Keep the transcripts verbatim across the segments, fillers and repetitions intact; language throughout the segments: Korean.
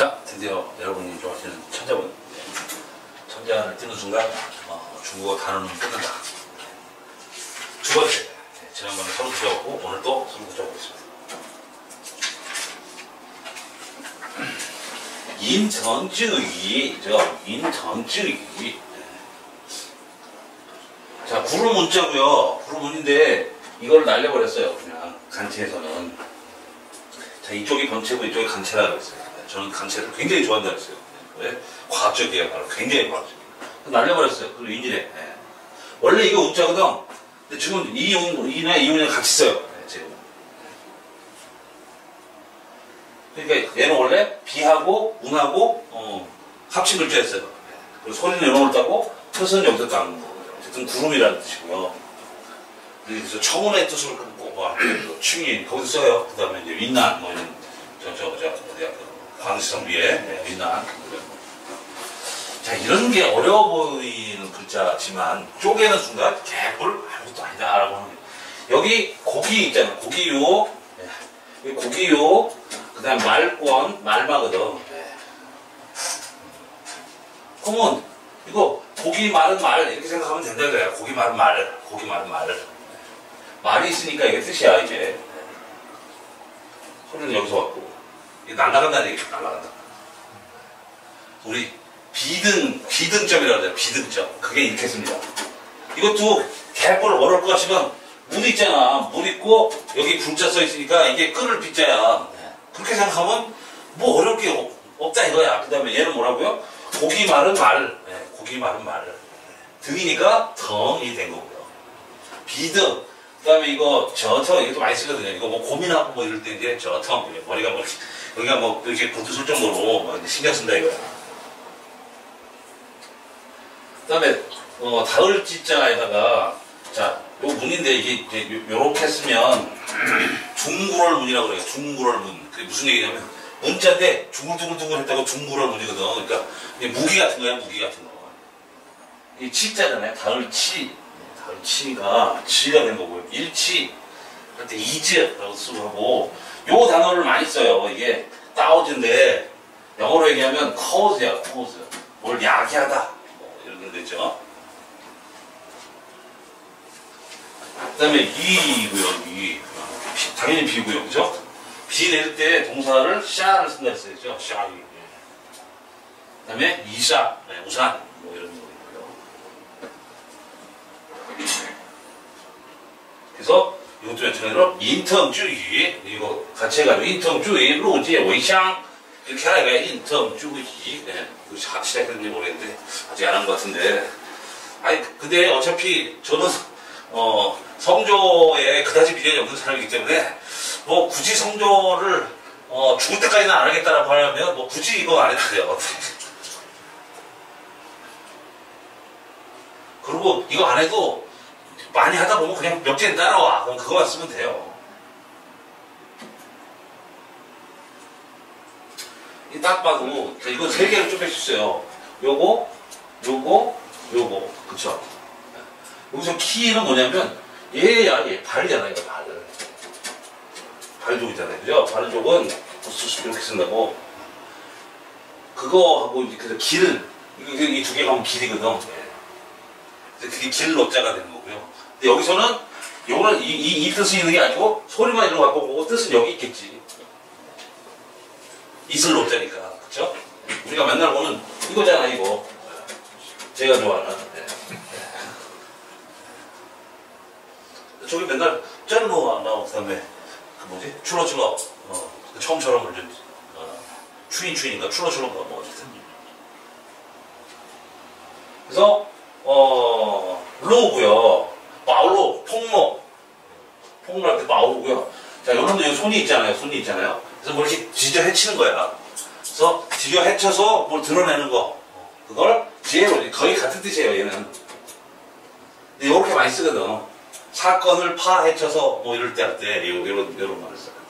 자, 드디어 여러분이 좋아하시는 천자문. 천자를 띄는 순간 어, 중국어 단어는 끝난다. 두 번째, 네, 지난번에 서로 붙여봤고 오늘 또 서로 붙여보겠습니다. 인정지의,죠. 인정지의. 자, 구름 문자고요. 구름 문인데 이걸 날려버렸어요. 그냥 간체에서는. 자, 이쪽이 번체고 이쪽이 간체라고 했어요. 저는 간체를 굉장히 좋아한다고 했어요. 왜? 과학적이에요. 바로 굉장히 과학적이에요. 날려버렸어요. 그리고 인이래. 네. 원래 이거 운자거든. 근데 지금 이운, 이나 이운이랑 같이 써요. 네, 지금. 그러니까 얘는 원래 비하고 운하고 어, 합친 글자였어요. 그리고 소리는 이놈을 따고 뜻은 여기서 따는 거예요. 어쨌든 구름이라는 뜻이고요. 그래서 청운의 뜻을 끊고 뭐 충인 거기서 써요. 그 다음에 이제 윈난 뭐 이런 저저 저 어디야 광시성 위에 네, 윈난. 자, 이런 게 어려워 보이는 글자지만 쪼개는 순간 개뿔 아무것도 아니다 라고 하는 거예요. 여기 고기 있잖아. 고기요. 네. 여기 고기요. 그 다음 말권 말마거든. 네. 그러면 이거 고기 말은 말 이렇게 생각하면 된다 그래요. 고기 말은 말 고기 말은 말 말이 있으니까 이게 뜻이야 이게. 소리는 여기서 왔고 이게 날아간다는 얘기죠. 날아간다. 우리 비등 비등점이라고 해요. 비등점. 그게 이렇게 씁니다. 이것도 개뿔 어려울 것 같지만 문 있잖아. 문 있고 여기 불자 써 있으니까 이게 끓을 비자야. 그렇게 생각하면 뭐 어려울 게 없, 없다 이거야. 그 다음에 얘는 뭐라고요? 고기 말은 말. 네, 고기 말은 말. 등이니까 덩이 된 거고요. 비등. 그 다음에 이거 저텅 이것도 많이 쓰거든요. 이거 뭐 고민하고 뭐 이럴 때 이제 저텅. 머리가 뭐 여기가 뭐 이렇게 곤두 쓸 정도로 뭐 신경 쓴다 이거야. 그 다음에 어, 닿을 지자에다가 자, 요 문인데 이게 이제 요렇게 쓰면 둥구럴 문이라고 그래요. 둥구럴 문. 그게 무슨 얘기냐면 문자인데 둥글둥글둥글 했다고 둥구럴 문이거든. 그러니까 무기 같은 거야. 무기 같은 거. 이 치자잖아요. 닿을 치. 닿을 치가 지가 된 거고요. 일치 할 때 이즈라고 쓰고 하고 요 단어를 많이 써요. 이게 따오즈인데 영어로 얘기하면 cause야. cause. 뭘 야기하다. 뭐 이런 거 되죠. 그 다음에 이고요. 이. 당연히 비고요. 그죠? 비 내릴 때 동사를 샤를 쓴다 했어요. 샤. 그 다음에 이샤. 네, 우산. 뭐 이런 거 있고요. 그래서 이것도 마찬가지로 인텅주의. 이거 같이 해가지고 인텅주의, 루지의 웨이샹. 이렇게 하라 이거야. 인텅주의. 네. 시작했는지 모르겠는데 아직 안 한 것 같은데. 아니, 근데 어차피 저는 어, 성조에 그다지 미련이 없는 사람이기 때문에 뭐 굳이 성조를 어, 죽을 때까지는 안 하겠다라고 하려면 뭐 굳이 이거 안 해도 돼요. 그리고 이거 안 해도 많이 하다 보면 그냥 몇 개는 따라와. 그럼 그거만 쓰면 돼요. 이 딱 봐도 이건 세 개를 좀 할 수 있어요. 요거, 요거, 요거. 그쵸? 여기서 키는 뭐냐면 얘야 얘 발이잖아. 이거 발. 발족이잖아요. 그죠? 발족은 이렇게 쓴다고. 그거하고 그래서 길은 이 두 개가 하면 길이거든. 그게 길 노자가 되는 거고요. 근데 여기서는 요거는 이, 이, 이 뜻이 있는 게 아니고 소리만 이런 거 갖고 보고 뜻은 여기 있겠지. 이슬 노자니까. 그쵸? 우리가 맨날 보는 이거잖아 이거. 제가 좋아하는. 네. 저기 맨날 짤로 안 나오고 그다음에 그 뭐지? 출러출러. 어, 처음처럼 이제 어, 추인 추인인가 출러출러가 뭐 어쨌든. 그래서 어, 로우고요. 마울로, 폭로. 폭로할 때 마울고요. 자, 여러분들 여기 손이 있잖아요. 손이 있잖아요. 그래서 뭐 이렇게 뒤져 헤치는 거야. 그래서 뒤져 헤쳐서 뭘 드러내는 거. 그걸 지혜로, 거의 같은 뜻이에요, 얘는. 근데 이렇게 많이 쓰거든. 사건을 파 헤쳐서 뭐 이럴 때 할 때, 이런, 이런 말을 써요.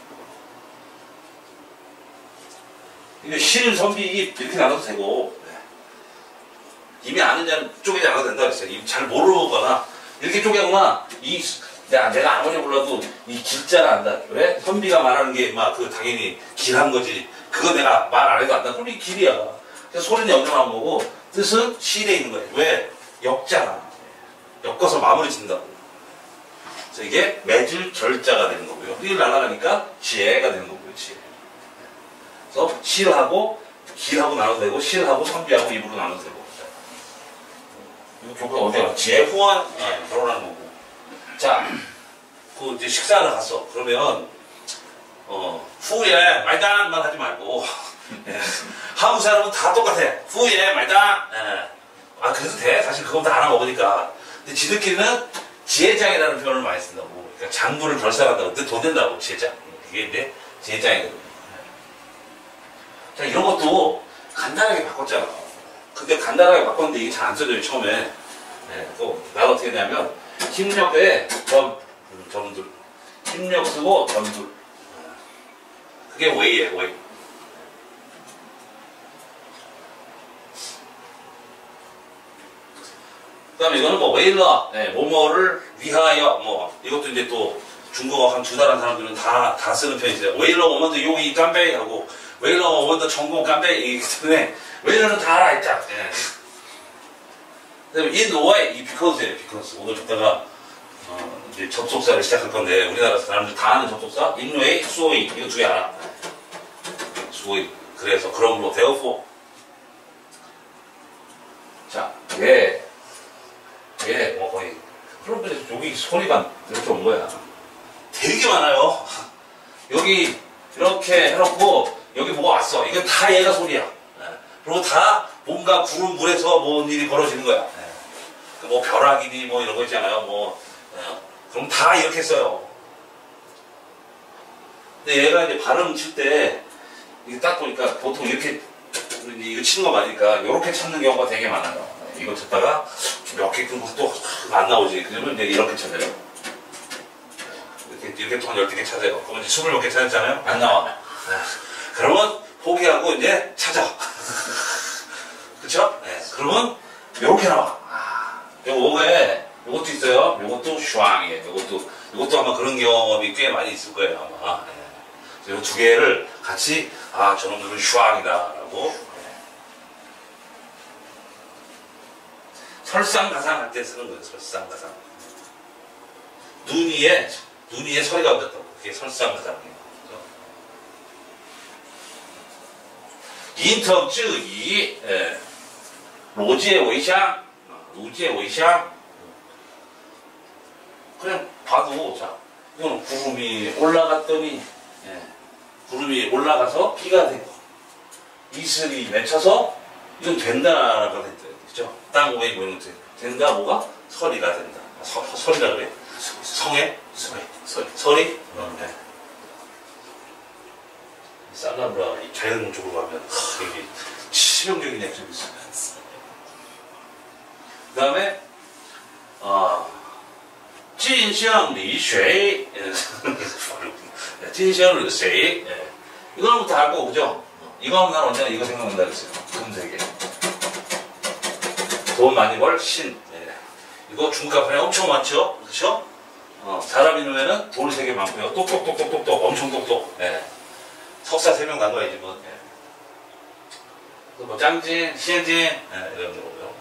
이게 실, 선비 이렇게 나눠도 되고, 이미 아는 자는 쪼개지 않아도 된다 그랬어요. 잘 모르거나 이렇게 쪼개거나 이 내가, 내가 아무리 몰라도 이 길자를 안다. 왜? 선비가 말하는 게 막 그 당연히 길한 거지 그거 내가 말 안 해도 안다. 그럼 이 길이야. 그래서 소리는 여기서 나온 거고 뜻은 시에 있는 거예요. 왜? 엮잖아. 엮어서 마무리 짓는다고. 그래서 이게 맺을 절자가 되는 거고요. 이걸 날아가니까 지혜가 되는 거고요. 지혜. 그래서 실하고 길하고 나눠도 되고 실하고 선비하고 입으로 나눠도 되고. 이거 교과가 어디야? 지혜 후원 예, 결혼하는 거고. 자, 그 이제 식사하러 갔어. 그러면 어 후에 말단만 하지 말고 예. 한국 사람은 다 똑같아. 후에 말단. 예. 아 그래도 돼. 사실 그건 다 알아 먹으니까. 근데 지들끼리는 지혜장이라는 표현을 많이 쓴다고. 그러니까 장부를 결사한다고. 근데 돈 된다고 지혜장. 이게 이제 지혜장이거든. 자 이런 것도 간단하게 바꿨잖아. 근데 간단하게 바꿨는데 이게 잘 안 써져요 처음에. 네, 또 나도 어떻게 했냐면 힘력에 점, 점들. 힘력 쓰고 점들. 그게 웨이예요 웨이. 그 다음에 이거는 뭐 웨일러, 네, 뭐뭐를 위하여, 뭐 이것도 이제 또 중국어 한 두 달 한 사람들은 다, 다 쓰는 편이죠. 웨일러 오면도 요기 깜베이 하고 웨일러 오면도 전공 깜베이 이기 때문에 웨일러는 다 알아 있자. 네. 그 다음에 in way, 이 because, because. 오늘 듣다가 어, 이제 접속사를 시작할 건데 우리나라 사람들 다 아는 접속사 in way, 수어이 이거 두 개 알아. 수어이. 그래서 그러므로 therefore. 자, 예. 예, 뭐 거의 그럼 여기 소리가 이렇게 온 거야. 되게 많아요. 여기 이렇게 해놓고 여기 뭐가 왔어. 이건 다 얘가 소리야. 네. 그리고 다 뭔가 구름 물에서 뭔 일이 벌어지는 거야. 네. 뭐 벼락이니 뭐 이런 거 있잖아요. 뭐 네. 그럼 다 이렇게 써요. 근데 얘가 이제 발음 칠 때 이게 딱 보니까 보통 이렇게 이거 치는 거 맞으니까 이렇게 찾는 경우가 되게 많아요. 이거 찾다가 몇 개 끊고 또 안 나오지. 그러면 이제 이렇게 찾아요. 이렇게, 이렇게 또 한 열두 개 찾아요. 그러면 이제 스물 몇 개 찾았잖아요? 안 나와. 그러면 포기하고 이제 찾아. 그쵸? 네. 그러면 요렇게 나와. 요거에, 요것도 있어요. 요것도 슈앙이에요. 요것도, 요것도 아마 그런 경험이 꽤 많이 있을 거예요. 아마. 네. 요 두 개를 같이, 아, 저놈들은 슈앙이다. 라고. 설상가상 할 때 쓰는 거예요. 설상가상. 눈 위에 눈 위에 서리가 얹었다고. 그게 설상가상이에요. 인터쯔이 로지의 웨이샹, 로지의 웨이샹. 그냥 봐도 자, 이거는 구름이 올라갔더니 예, 구름이 올라가서 비가 되고 이슬이 맺혀서 이건 된다라고 했대요. 그죠? 땅 위에 보이는 거 된다 뭐가? 서리가 된다. 서, 서리라 그래? 성에? 서리. 서리. 서리? 어, 네. 살라브라 이 자연 쪽으로 가면 하, 이게 치명적인 액션이 있어요. 그 다음에 어, 진시황리쇠 진시황리쇠 이거는 다 알고 그죠? 이거 하면 난 언제나 이거 생각난다 그랬어요. 금세계 돈 많이 벌 신. 예. 이거 중간판에 엄청 많죠? 그렇죠? 어, 사람 이름에는 돈 세 개 많고요. 똑똑똑똑똑똑 엄청 똑똑. 예. 석사 세 명 난 거야 지금. 예. 뭐 짱진, 시엔진 예, 이런 거고요.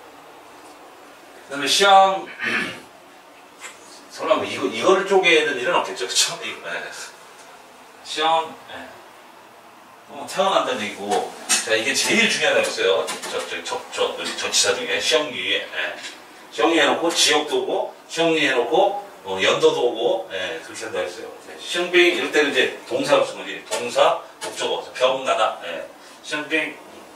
그다음에 시험 설마 뭐 이거 이거를 쪼개야 되는 일은 없겠죠, 그렇죠? 예. 시험 예. 어, 태어난다는 얘기고. 자, 이게 제일 중요하다고 했어요. 저, 저, 저, 저, 저, 전치사 중에. 시험기. 예. 시험기 해놓고, 지역도 오고, 시험기 해놓고, 어, 연도도 오고, 예, 그렇게 한다고 했어요. 예. 시험기, 이럴 때는 이제 동사가 무슨 거지? 동사, 목적어. 병나다. 예. 시험기.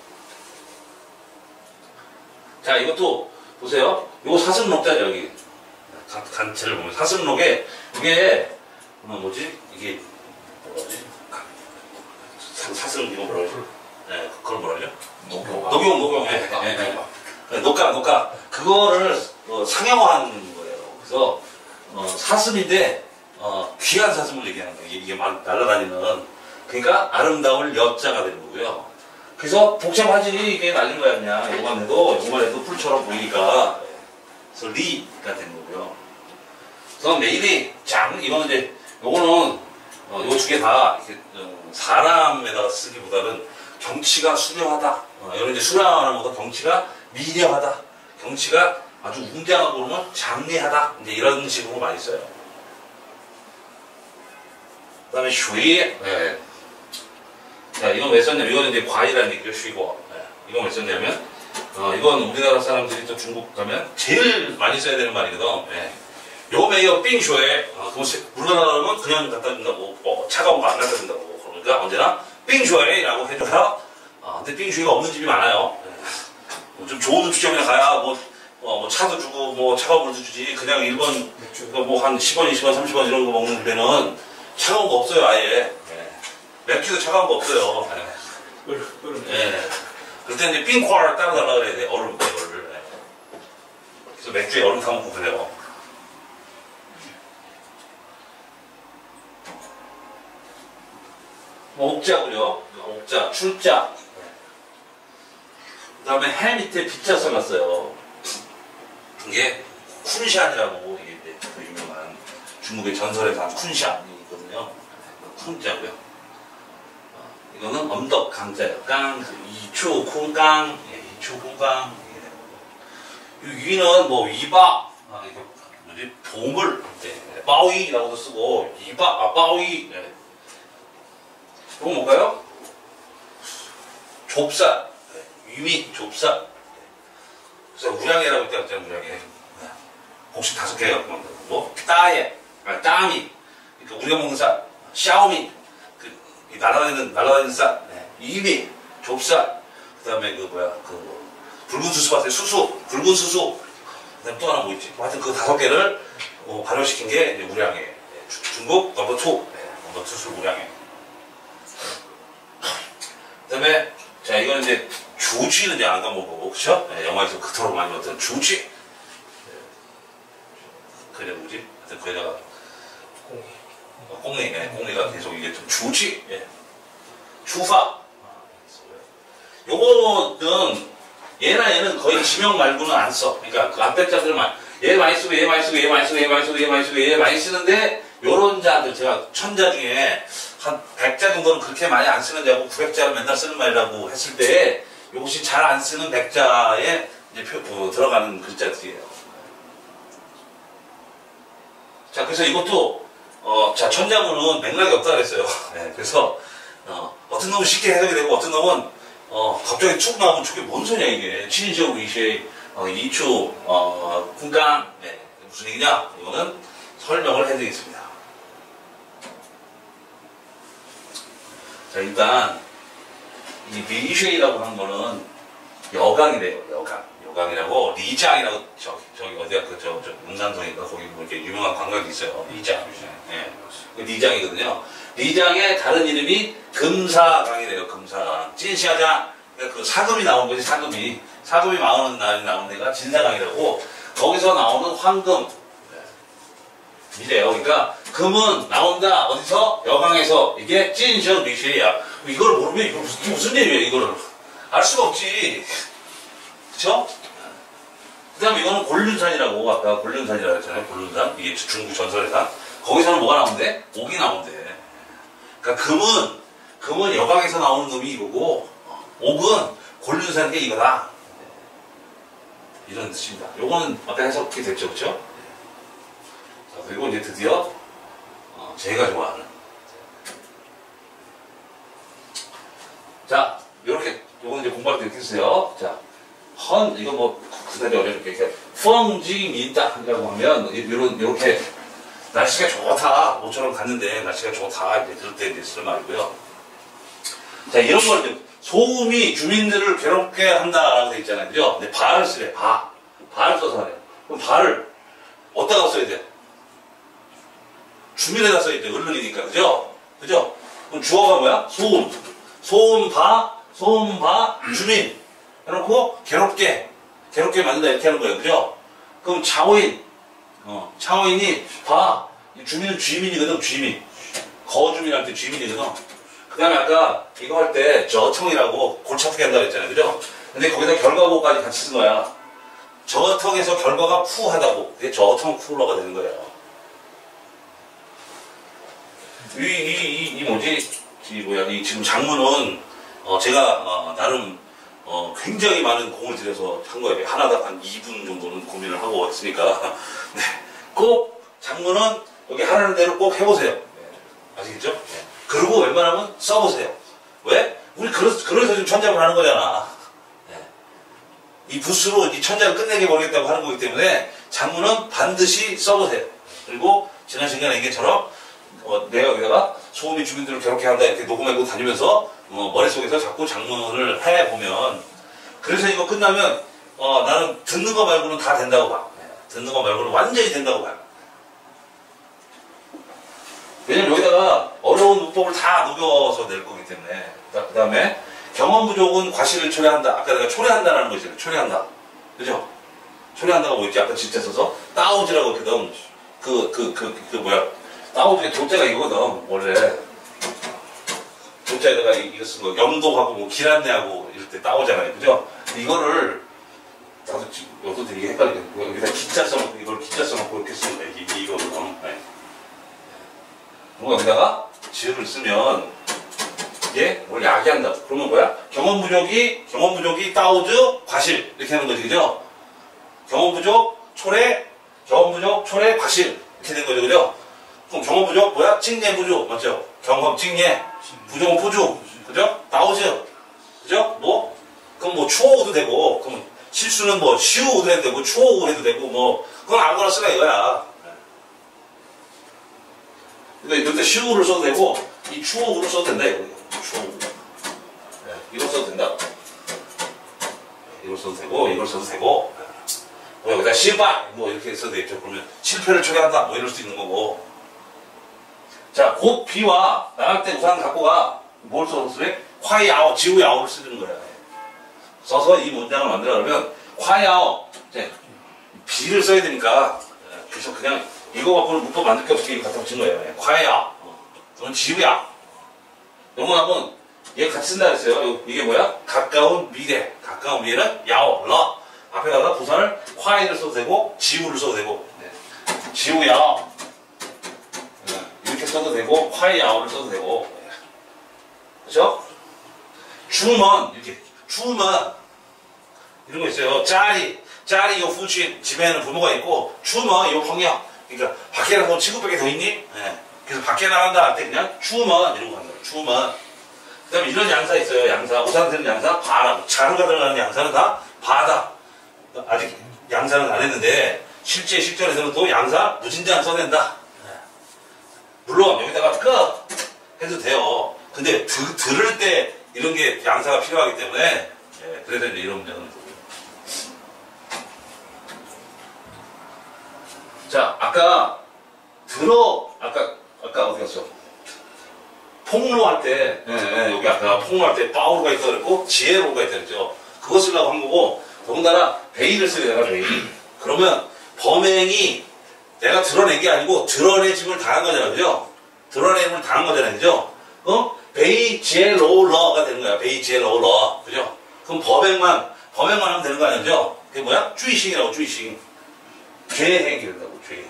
자, 이것도, 보세요. 요거 사슴록자죠, 여기. 간, 간체를 보면. 사슴록에, 이게, 어, 뭐지? 이게, 뭐지? 사슴, 이거 뭐라 그러지? 네, 그걸 뭐라 그러죠? 녹용. 녹용, 녹용. 네, 네, 네. 녹가, 녹가. 그거를 어, 상형화하는 거예요. 그래서 어, 사슴인데 어, 귀한 사슴을 얘기하는 거예요. 이게 막 날아다니는. 그러니까 아름다울 여자가 되는 거고요. 그래서 복잡하지 이게 날린 거야 그냥. 요만 해도 요만 해도 풀처럼 보이니까. 그래서 리가 되는 거고요. 그래서 매일이 장 이거는 이제 요거는 어, 요 두 개 다 사람에다가 쓰기보다는 경치가 수려하다. 어, 이런 이제 수려하는 것보다 경치가 미려하다. 경치가 아주 웅장하고 그러면 장례하다. 이제 이런 식으로 많이 써요. 그 다음에 슈이. 네. 자, 이건 왜 썼냐면, 이거는 이제 과일이라는 얘기죠, 슈이고. 네. 이건 왜 썼냐면, 어, 이건 우리나라 사람들이 또 중국 가면 제일 많이 써야 되는 말이거든. 네. 요 메이어 빙쇼에, 어, 우리나라는 그냥 갖다 준다고, 뭐, 차가운 거 안 갖다 준다고. 그러니까 언제나 빙쇼에라고 해줘야, 어, 근데 빙쇼가 없는 집이 많아요. 네. 뭐 좀 좋은 음식점에 가야, 뭐, 어, 뭐 차도 주고, 뭐 차가운 물도 주지. 그냥 일본, 뭐 한 십 원, 이십 원, 삼십 원 이런 거 먹는 데는 차가운 거 없어요, 아예. 네. 맥주도 차가운 거 없어요. 네. 네. 그럴 때 이제 빙코를 따로 달라 그래야 돼, 얼음, 이거를. 네. 그래서 맥주에 얼음 타먹고 그래요. 뭐, 옥자고요. 옥자, 출자. 그 다음에 해 밑에 비자 써놨어요. 이게 쿤샨이라고 이게 그 유명한 중국의 전설의 단 쿤샨이 있거든요. 쿤자고요. 어, 이거는 엄덕 강자예요. 강, 이추 쿤강, 예, 이추 쿤강. 이 위는 뭐 위바, 아, 이거 뭐지 보물, 예, 바위라고도 쓰고 이바, 아 바위. 예. 이거 뭘까요? 좁쌀, 예, 위미 좁쌀. 그래서 우량이라고 있다 했잖아요, 우량이. 곡식 다섯 개 갖고 만들고, 뭐, 따예, 아, 따미, 그러니까 우리가 먹는 쌀, 샤오미, 그, 이 날아다니는, 날아다니는 쌀, 네. 이미, 좁쌀, 그 다음에 그, 뭐야, 그, 붉은 수수 봤어요, 수수, 붉은 수수, 그 다음에 또 하나 뭐 있지. 하여튼 그 다섯 개를, 어, 발효시킨 게, 이제 우량에, 네. 중국 넘버 투, 네. 넘버 투 술 우량에. 그 다음에, 자, 이거는 이제, 주지는 이제 안 까먹고, 그쵸? 네, 영화에서 그토록 많이 봤던 주지. 그래, 뭐지? 하여튼 거기다가, 꽁이. 어, 꽁이, 네, 꽁이가 계속 이게 좀 주지. 예. 추파. 요거는, 얘나 얘는 거의 지명 말고는 안 써. 그러니까 그 앞에 자들만, 얘 많이 쓰고, 얘 많이 쓰고, 얘 많이 쓰고, 얘 많이 쓰고, 얘 많이 쓰고, 얘 많이 쓰는데, 요런 자들, 제가 천자 중에 한 백 자 정도는 그렇게 많이 안 쓰는 자고, 구백 자를 맨날 쓰는 말이라고 했을 때, 요것이 잘 안 쓰는 백 자에 이제 표, 어, 들어가는 글자들이에요. 자, 그래서 이것도, 어, 자, 천자문은 맥락이 없다 그랬어요. 네, 그래서, 어, 어떤 놈은 쉽게 해석이 되고, 어떤 놈은, 어, 갑자기 툭 나오면 저게 뭔 소리야, 이게. 친인지하고 이시에, 어, 이추, 어, 군강, 네, 무슨 얘기냐? 이거는 설명을 해드리겠습니다. 자, 일단, 이 미쉐이라고 하는 거는 여강이래요, 여강. 여강이라고, 리장이라고, 저기, 저기, 어디야, 그, 저, 저, 문산성인가, 거기 뭐 이렇게 유명한 관광이 있어요. 리장. 예. 그 리장이거든요. 리장의 다른 이름이 금사강이래요, 금사강. 찐시아장. 그러니까 그 사금이 나온 거지, 사금이. 사금이 망하는 날이 나오는 데가 진사강이라고, 거기서 나오는 황금. 이래요. 그러니까, 금은 나온다, 어디서? 여강에서. 이게 찐시아 미쉐이야. 이걸 모르면 이거 무슨, 이게 무슨 일이에요, 이거를. 알 수가 없지. 그쵸? 그 다음에 이거는 곤륜산이라고, 아까 곤륜산이라고 했잖아요. 곤륜산. 이게 중국 전설의 산. 거기서는 뭐가 나온대? 옥이 나온대. 그러니까 금은, 금은 여강에서 나오는 놈이 이거고, 옥은 곤륜산이 이거다. 이런 뜻입니다. 요거는 아까 해석이 됐죠, 그쵸? 자, 그리고 이제 드디어, 어, 제가 좋아하는. 자, 요렇게, 요거는 이제 공부할 때 이렇게 쓰세요. 자. 헌, 이거 뭐, 그다지 어렵게, 이렇게, 펑징이다라고 하면, 이런, 이렇게, 날씨가 좋다, 모처럼 갔는데, 날씨가 좋다, 이제, 그럴 때 이제 쓰는 말이고요. 자, 이런 걸 이제, 소음이 주민들을 괴롭게 한다라고 돼 있잖아요. 그죠? 근데 바를 쓰래, 바. 바를 써서 하래. 그럼 바를, 어디다가 써야 돼? 주민에다 써야 돼, 얼른이니까. 그죠? 그죠? 그럼 주어가 뭐야? 소음. 소음 바, 소음 바, 주민. 해놓고 괴롭게 괴롭게 만든다 이렇게 하는 거예요, 그죠? 그럼 차오인, 어, 차오인이 봐, 주민은 쥐민이거든, 쥐민. 거주민할 때 쥐민이거든. 그 다음에 아까 이거 할 때 저텅이라고 골치 아프게 한다고 했잖아요, 그죠? 근데 거기다 결과보까지 같이 쓴 거야. 저텅에서 결과가 푸하다고, 그게 저텅 쿨러가 되는 거예요. 이, 이, 이, 이 뭐지? 이 뭐야? 이 지금 장문은, 어, 제가, 어, 나름, 어, 굉장히 많은 공을 들여서 한 거예요. 하나당 한 이 분 정도는 고민을 하고 왔으니까. 네. 꼭 장문은 여기 하라는 대로 꼭 해보세요. 네. 아시겠죠? 네. 그리고 웬만하면 써보세요. 왜? 우리 그러, 그래서 지금 천잡을 하는 거잖아. 네. 이 붓으로 이 천잡을 끝내게 모르겠다고 하는 거기 때문에 장문은 반드시 써보세요. 그리고 지난 시간에 얘기처럼 어, 내가 여기다가 소음이 주민들을 괴롭게 한다 이렇게 녹음하고 다니면서 어, 머릿속에서 자꾸 장문을 해보면 그래서 이거 끝나면 어, 나는 듣는 거 말고는 다 된다고 봐. 네. 듣는 거 말고는 완전히 된다고 봐요. 왜냐면 여기다가 어려운 문법을 다 녹여서 낼 거기 때문에. 그 다음에 경험 부족은 과실을 초래한다. 아까 내가 초래한다라는 거 있잖아요. 초래한다. 그죠? 초래한다가 뭐 있지? 아까 진짜 써서 따오지라고 했거든. 그, 그, 그, 그 뭐야. 따오지의 조자가 이거거든. 원래. 조자에다가 이거 쓴 거. 염도하고 뭐 길안내하고 이럴 때 따오잖아요. 그죠? 이거를 나도 지금 여기서 되게 헷갈리게. 여기다 기자 써놓고 이걸 기자 써놓고 이렇게 쓰는 거야. 이게 이거거든. 네. 그리고 여기다가 지음을 쓰면 이게 뭘 야기한다. 그러면 뭐야? 경험 부족이, 경험 부족이 따오즈, 과실. 이렇게 하는 거지. 그죠? 경험 부족, 초래, 경험 부족, 초래, 과실. 이렇게 된 거죠. 그죠? 그럼 경험 부족 뭐야? 찡예 부족. 맞죠? 경험 찡예. 부족은 부족. 그죠? 따오즈. 그죠? 뭐? 그럼 뭐 추오도 되고, 그럼 실수는 뭐 시우도 해도 되고, 추오고 해도 되고, 뭐, 그건 아무거나 쓰라 이거야. 근데 이럴 때 시우를 써도 되고, 이 추오구를 써도 된다 이거. 추오구. 네, 이걸 써도 된다. 이걸 써도 되고, 이걸 써도 되고, 뭐 여기다 실바! 뭐 이렇게 써도 되겠죠. 그러면 실패를 초래한다. 뭐 이럴 수 있는 거고. 자, 곧 비와 나갈 때 우산 갖고 가. 뭘 써서 그래? 화이아오, 지우야오를 쓰는 거야. 써서 이 문장을 만들어가면, 화이아오, 이제, 비를 써야 되니까, 그래서 그냥 이거 갖고는 문법 만들 게 없이 갖다 붙인 거예요. 화이아오, 그건 지우야. 요거 하면, 얘 같이 쓴다 그랬어요. 이게 뭐야? 가까운 미래. 가까운 미래는 야오, 러. 앞에다가 부산을 화이를 써도 되고, 지우를 써도 되고, 네. 지우야오. 네. 이렇게 써도 되고, 화이야오를 써도 되고, 네. 그죠? 주먼, 이렇게, 주먼. 이런 거 있어요. 짜리, 짜리 요 후친, 집에는 부모가 있고, 주먼 요 평양. 그러니까, 밖에 나가서 친구밖에 더 있니? 네. 그래서 밖에 나간다 할 때 그냥, 주먼, 이런 거 한다. 주먼. 그 다음에 이런 양사 있어요. 양사. 우산 쓰는 양사, 바라. 자루가 들어가는 양사는 다 바다. 아직 양사는 안 했는데, 실제 실전에서는 또 양사, 무진장 써낸다. 네. 물론, 여기다가 끝! 해도 돼요. 근데, 드, 들을 때, 이런 게 양사가 필요하기 때문에, 예, 그래서 이제 이런 문제는. 자, 아까, 들어, 아까, 아까 어디 갔어? 폭로할 때, 예, 예, 여기 아까 폭로할 때 빠우로가 있다 그랬고, 지혜로가 있다 그랬죠. 그거 쓰려고 한 거고, 더군다나, 베일을 쓰게 되나, 베일. 그러면, 범행이 내가 드러낸 게 아니고, 드러내짐을 당한 거잖아, 그죠? 드러내짐을 당한 거잖아, 그죠? 어? 베이지엘로러가 되는 거야. 베이지엘로러. 그죠? 그럼 범행만, 범행만 하면 되는 거 아니죠? 그게 뭐야? 주의싱이라고, 주의싱. 죄행이 된다고, 죄행.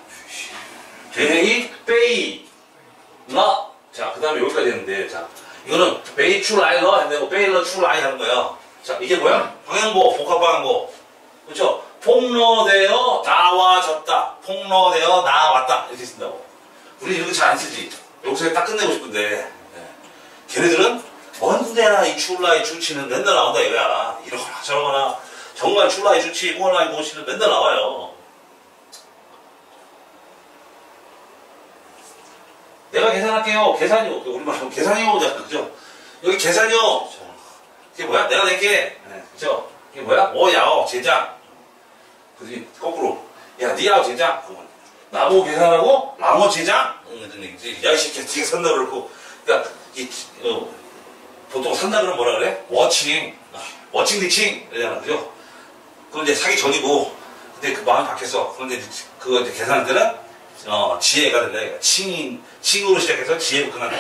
죄행이 베이, 러. 자, 그 다음에 여기까지 했는데, 자, 이거는 베이 출라이러 했는데, 베이러 출라이 하는 거야. 자, 이게 뭐야? 방향보, 복합방향보. 그렇죠? 폭로되어 나와졌다. 폭로되어 나왔다. 이렇게 쓴다고. 우리 이런 거 잘 안 쓰지. 여기서 딱 끝내고 싶은데. 걔네들은 언제나 이 출라이 주치는 맨날 나온다 이거야. 이러거나 저러거나 정말 출라이 주치, 호라이 모시는 맨날 나와요. 내가 계산할게요. 계산이요. 우리말로 계산이요. 그죠? 여기 계산이요. 이게 뭐야? 내가 낼게. 그죠? 이게 뭐야? 오야오 제작. 그지? 거꾸로. 야, 니야오 제작. 나보고 계산하고 라모 제작. 이런 얘기지. 야, 이 새끼야, 니가 산다 그러고. 그러니까 이, 어, 보통 산다 그러면 뭐라 그래? 워칭. 워칭 디칭. 이러잖아. 그죠? 그건 이제 사기 전이고. 근데 그 마음이 바뀌었어. 그런데 그거 이제 계산할 때는, 어, 지혜가 된다. 칭인, 칭으로 시작해서 지혜로 끝난다.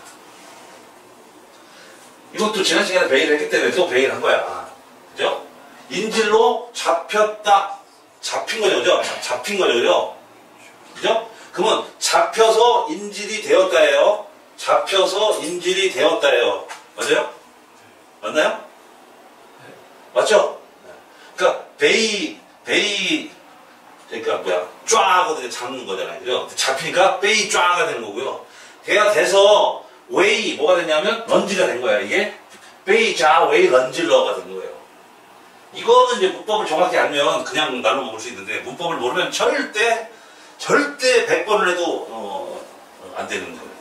이것도 지난 시간에 베일을 했기 때문에 또 베일 한 거야. 그죠? 인질로 잡혔다. 잡힌 거죠. 그죠? 잡힌 거죠. 그죠? 그죠? 그러면 잡혀서 인질이 되었다예요. 잡혀서 인질이 되었다예요. 맞아요? 맞나요? 맞죠? 그러니까 베이 베이 그러니까 뭐야 쫙 하고 잡는 거잖아요. 그죠? 잡히니까 베이 쫙가 되는 거고요. 걔가 돼서 웨이 뭐가 됐냐면 런지가 된 거야. 이게 베이 자 웨이 런질러가 된 거예요. 이거는 이제 문법을 정확히 알면 그냥 날로 먹을 수 있는데 문법을 모르면 절대 절대 백 번을 해도 어, 안 되는 거예요.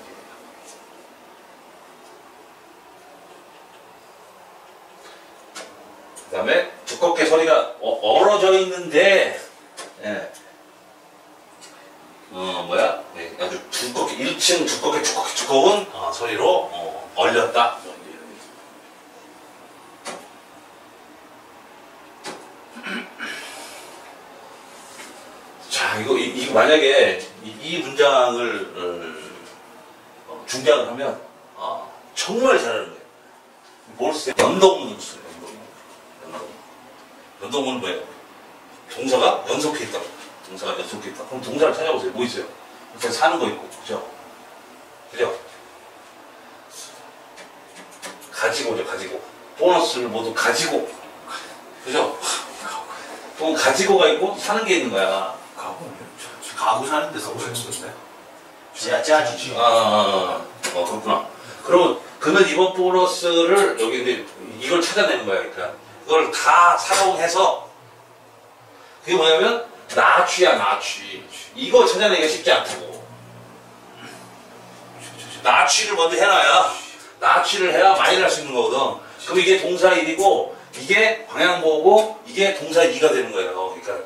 그 다음에 두껍게 소리가 어, 얼어져 있는데 예. 어 뭐야 예, 아주 두껍게 일 층 두껍게 두껍게 두꺼운 어, 소리로 어, 얼렸다. 자 이거 이, 이거 만약에 이, 이 문장을 어, 중장을 하면 어, 정말 잘하는 거예요. 뭘 쓰세요? 연동문을 써요. 연동문. 연동문은 뭐예요? 동사가 연속해 있다. 동사가 연속해 있다. 그럼 동사를 찾아보세요. 뭐 있어요? 그냥 사는 거 있고, 그죠? 그죠? 가지고죠, 가지고. 보너스를 모두 가지고. 그죠? 또 가지고가 있고 사는 게 있는 거야. 가구? 가구 사는 데서 오셨는데? 짜지지. 아, 아, 아, 어, 그렇구나. 그러면 그는 이번 보너스를 여기 이제 이걸 찾아내는 거야. 그러니까 그걸 다 사용해서 그게 뭐냐면 나취야 나취. 이거 찾아내기가 쉽지 않다고. 나취를 먼저 해놔야 나취를 해야 많이 할 수 있는 거거든. 그럼 이게 동사 일이고 이게 방향보고 이게 동사 이가 되는 거예요. 그러니까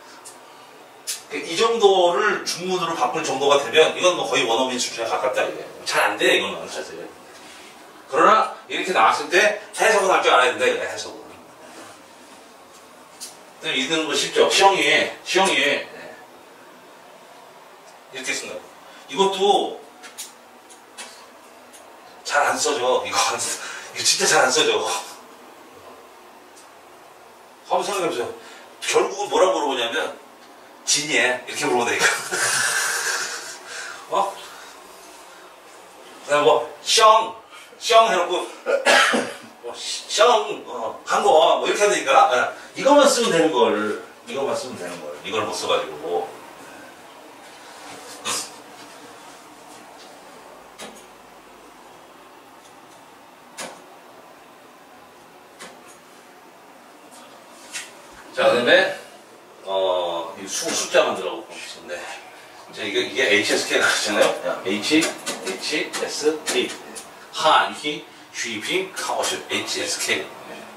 이 정도를 중문으로 바꿀 정도가 되면 이건 뭐 거의 원어민 수준에 가깝다 이게. 잘 안 돼 이거는 사실. 그러나 이렇게 나왔을 때 해석은 할 줄 알아야 된다 이거야 해석은. 이드는 거 쉽죠. 시영이 시영이 네. 이렇게 쓴다. 이것도 잘 안 써져. 이거 안 써. 이거 진짜 잘 안 써져. 한번 생각해보세요. 결국은 뭐라 물어보냐면 진이에 이렇게 물어보니까 어? 그다음 뭐 셩 셩 해놓고 뭐 셩 어, 한거 뭐 이렇게 하니까 아, 이것만 쓰면 되는 걸 이것만 쓰면 되는 걸 이걸 못 써가지고 자 그다음에 어, 이 수, 숫자 만들어보고 싶은데, 이제 이게, 이게 에이치에스케이가 있잖아요? H, H, S, K. 한휘, 휘빙, 카오슈, 에이치에스케이.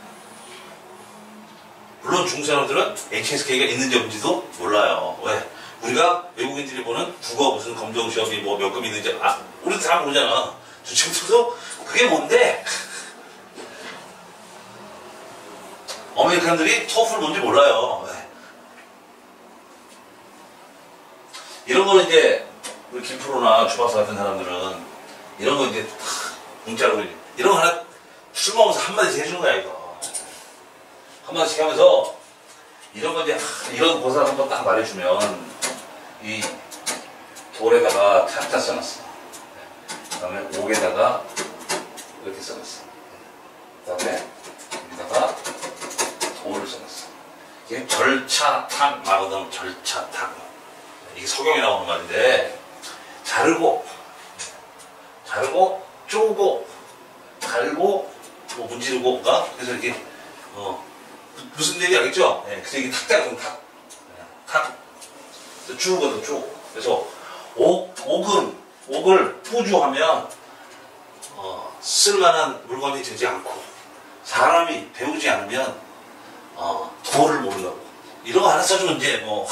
물론 중국 사람들은 에이치에스케이가 있는지 없는지도 몰라요. 왜? 우리가 외국인들이 보는 국어 무슨 검정 시험이 뭐 몇 급 있는지, 아, 우리도 다 모르잖아. 저 친구들도 그게 뭔데? 아메리칸들이 토플 뭔지 몰라요. 왜? 이런 거는 이제 우리 김프로나 주박사 같은 사람들은 이런 거 이제 문자로 이런 거 하나 술 먹으면서 한마디씩 해주는 거야 이거 한마디씩 하면서 이런 거 이제 이런 고사 한번 딱 말해주면 이 돌에다가 탁탁 써놨어. 그 다음에 옥에다가 이렇게 써놨어. 그 다음에 여기다가 돌을 써놨어. 이게 절차탁 말하거든. 절차탁. 이게 석영에 나오는 말인데 자르고 자르고 쪼고 갈고 뭐 문지르고 가 그래서 이렇게 어 무슨 얘기 알겠죠? 네, 그래서 이게 탁 자르면 탁 탁 쭉거든 쭉. 그래서 옥 옥은 옥을 부주하면 어, 쓸만한 물건이 되지 않고 사람이 배우지 않으면 어, 도를 모른다고. 이런 거 하나 써주면 이제 뭐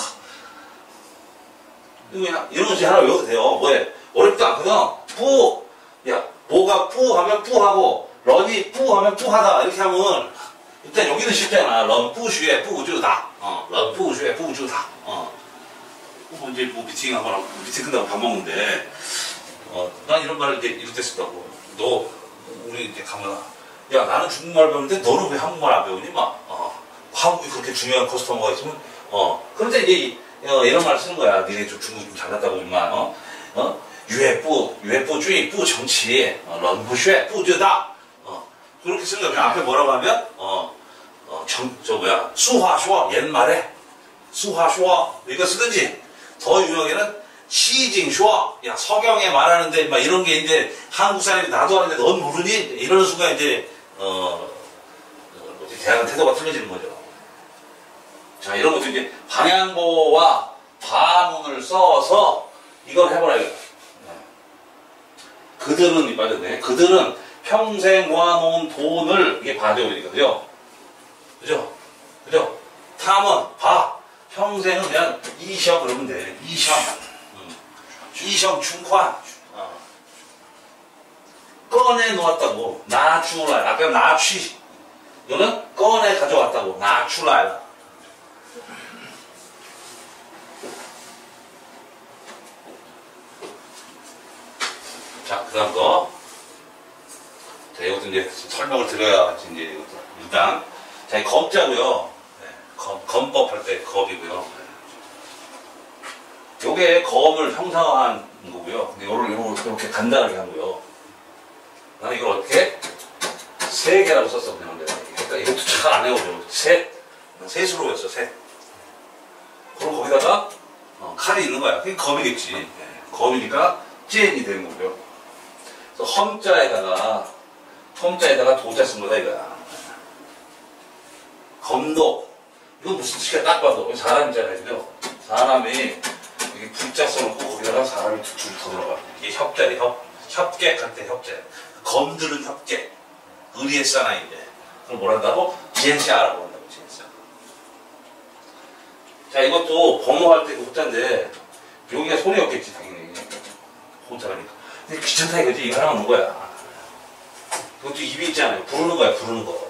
그냥 이런 것이 하나 외워도 돼요. 뭐해? 어렵지 않거든. 뿌! 야, 뭐가 뿌 하면 뿌하고, 런이 뿌 하면 뿌하다. 이렇게 하면, 일단 여기는 쉽잖아. 런 뿌슈에 뿌우주다. 어, 런 뿌슈에 뿌우주다. 어. 뭐 이제 뭐 미팅 하거나, 미팅 끝나고 밥 먹는데, 어, 난 이런 말을 이제 이럴 때 쓴다고. 너, 우리 이제 가면, 야, 나는 중국말 배우는데 너는 왜 한국말 안 배우니? 막, 어. 한국이 그렇게 중요한 커스터머가 있으면, 어. 그런데 이제 어, 이런 말 쓰는 거야. 니네 좀 중국 좀 잘났다고 임마. 어? 어? 유해부, 유해부주의, 부정치, 어, 런부쉐, 부저다. 어, 그렇게 쓰는 거야. 앞에 뭐라고 하면, 어, 어, 정, 저 뭐야, 수화쇼, 옛말에, 수화쇼, 이거 쓰든지, 더 유명하게는 시징쇼, 야, 서경에 말하는데, 막 이런 게 이제 한국 사람이 나도 하는데 넌 모르니? 이러는 순간 이제, 어, 어 뭐지, 대학은 태도가 틀려지는 거죠. 자, 이런 것도 이제 방향보와 반문을 써서 이걸 해보라요. 그들은 빠졌네. 그들은 평생 모아놓은 돈을 이게 봐줘오니까 그죠? 그죠? 그죠? 탐은 봐. 평생은 그냥 이셔 그러면 돼. 이셔. 음. 이셔 중환. 어. 꺼내 놓았다고. 나출라. 아까 나취. 이거는 꺼내 가져왔다고. 나출라. 자, 그 다음 거. 자, 이것도 이제 설명을 드려야, 이제 이것도. 일단. 자, 이 검자고요. 네, 검, 검법 할 때 검이고요. 요게 검을 형상화한 거고요. 근데 요를 이렇게 간단하게 하고요. 나는 이걸 어떻게? 세 개라고 썼어, 그냥. 그러니까 이것도 잘 안 해오죠. 셋. 셋으로 했어, 셋. 그럼 거기다가, 어, 칼이 있는 거야. 그게 검이겠지. 네, 검이니까 찐이 되는 거고요. 그래서 험자에다가 험자에다가 도자 쓴 거다 이거야. 검도 이건 무슨 뜻이야 딱 봐도 사람 있잖아요, 그죠? 사람이 이게 불자 써놓고 거기다가 사람이 툭툭 더 들어가. 이게 협자래, 협 협객할 때 협자. 검들은 협객, 의리의 사나이인데 그걸 뭘 한다고? 지엔샤라고 한다고 지엔샤. 자, 이것도 번호할 때 호자인데 여기가 손이 없겠지 당연히 호자라니까. 근데 귀찮다 이거지. 이거 하나 없는 거야. 그것도 입이 있잖아요. 부르는 거야, 부르는 거.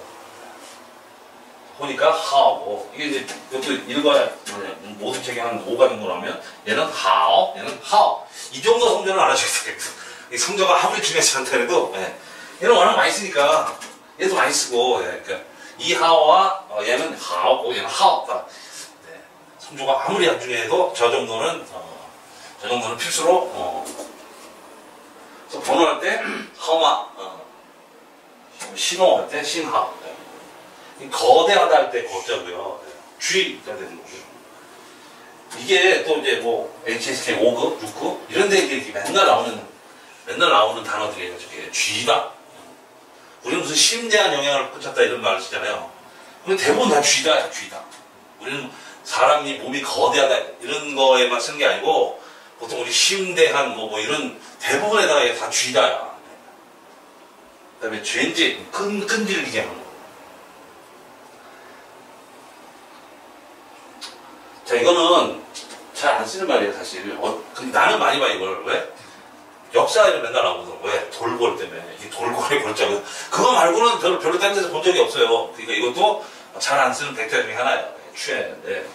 보니까 하오고. 이게 이제, 이것도 읽어야, 모든 책에 한 오가 정도 나오면, 얘는 하오, 얘는 하오. 이 정도 성조는 알아줘야 되겠어. 이 성조가 아무리 중요하지 않다 해도, 예. 얘는 워낙 많이 쓰니까, 얘도 많이 쓰고, 예. 그러니까 이 하오와, 어, 얘는 하오고, 얘는 하오다. 네. 성조가 아무리 안 중요해도, 저 정도는, 어, 저 정도는 필수로, 어, 그래서 번호할 때 하마, 어. 신호할 때 신하. 네. 거대하다 할 때 거자고요. 쥐가 되는 거고요. 이게 또 이제 뭐 에이치에스케이 오 급, 육 급 이런 데 이게 맨날 나오는 맨날 나오는 단어들이에요. 저게 쥐다. 우리는 무슨 심대한 영향을 끼쳤다 이런 말을 쓰잖아요. 근데 대부분 다 쥐다야, 쥐다. 우리는 사람이 몸이 거대하다 이런 거에만 쓰는 게 아니고 보통 우리 심대한 뭐, 뭐 이런 대부분에다가 다 쥐다야. 그 다음에 죄인지, 끈, 끈질기게 하는 거. 자, 이거는 잘 안 쓰는 말이에요, 사실. 어, 나는 많이 봐, 이걸. 왜? 역사에는 맨날 나오거든. 왜? 돌고래 때문에. 이 돌고래 골자고. 그거 말고는 별로, 별로 딴 데서 본 적이 없어요. 그러니까 이것도 잘 안 쓰는 백자 중에 하나예요. 취했는데.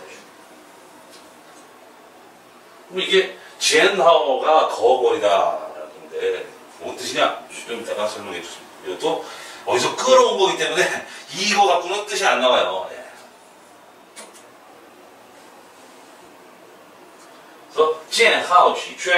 그럼 이게, 지엔하오가 거거리다라는 건데, 뭔 뜻이냐? 좀 이따가 설명해 주세요. 이것도 어디서 끌어온 거기 때문에 이거 갖고는 뜻이 안 나와요. 예. 그래서, 지엔하오 취취.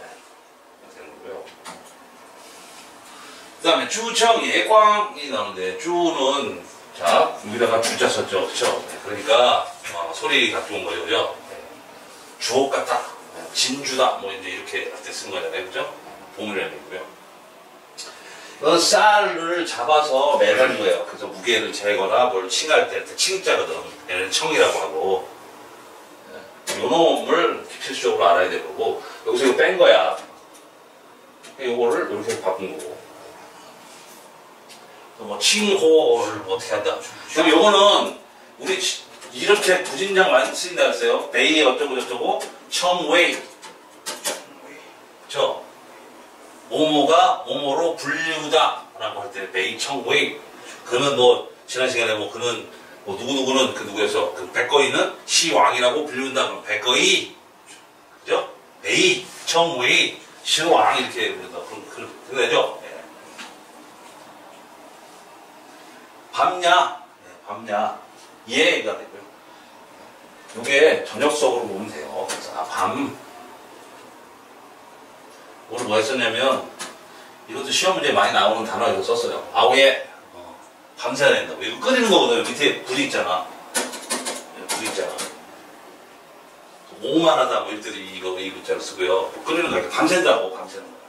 그 다음에 주청 예광이 나오는데, 주는, 자, 여기다가 주자 썼죠. 그쵸? 그러니까, 어, 소리 갖고 온 거죠. 그죠? 주옥 같다. 진주다. 뭐, 이제 이렇게 할 때 쓰는 거잖아요. 그죠? 보물이라는 얘기고요. 그 쌀을 잡아서 매달는 거예요. 그래서 무게를 재거나 뭘 칭할 때, 칭자거든. 얘는 청이라고 하고. 요 놈을 필수적으로 알아야 되는 거고, 여기서 이거 뺀 거야. 요거를 이렇게 바꾼 거고. 뭐, 칭호를 뭐 어떻게 한다. 그럼 요거는, 우리 이렇게 부진장 많이 쓰인다 했어요. 베이 어쩌고 저쩌고, 청웨이. 그쵸? 모모가 모모로 불리우다. 라고 할 때, 베이 청웨이. 그는 뭐, 지난 시간에 뭐, 그는, 뭐, 누구누구는 그 누구에서, 그 백거이는 시왕이라고 불리운다. 그럼 백거이. 그죠? 베이, 청웨이, 시왕 이렇게 부른다. 그럼, 그럼, 그거죠? 네. 밤야. 네, 밤야. 예가 되고요. 요게 저녁석으로 보면 돼요. 그래서 아, 밤. 오늘 뭐 했었냐면, 이것도 시험 문제에 많이 나오는 단어 이거 썼어요. 아우예. 어, 밤새야 된다고. 이거 끓이는 거거든요. 밑에 불이 있잖아. 불이 있잖아. 오만하다 뭐 이럴 때도 이거, 이 글자를 쓰고요. 끓이는 거 이렇게 밤샌다고, 밤새는 거야.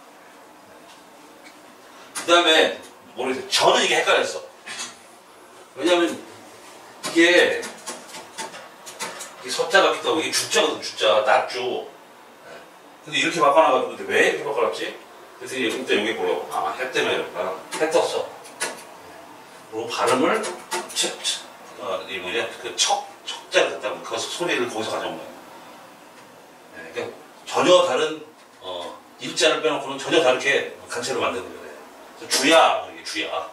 그 다음에, 모르겠어요. 저는 이게 헷갈렸어. 왜냐면, 이게, 이게 서자가 있기도 하고, 이게 주자거든, 주자. 낮주. 근데 이렇게 바꿔놔가지고, 근데 왜 이렇게 바꿔놨지? 그래서 이때 여기 보여. 아, 해 때문에 이렇구나. 해 떴어. 그리고 발음을, 척, 척, 어, 이 뭐냐, 그 척, 척자를 갖다 보면 그 소리를 거기서 가져온 거예요. 네, 그러니까 전혀 다른, 어, 일자를 빼놓고는 전혀 다르게 간체로 만드는 거예요. 주야, 이게 주야.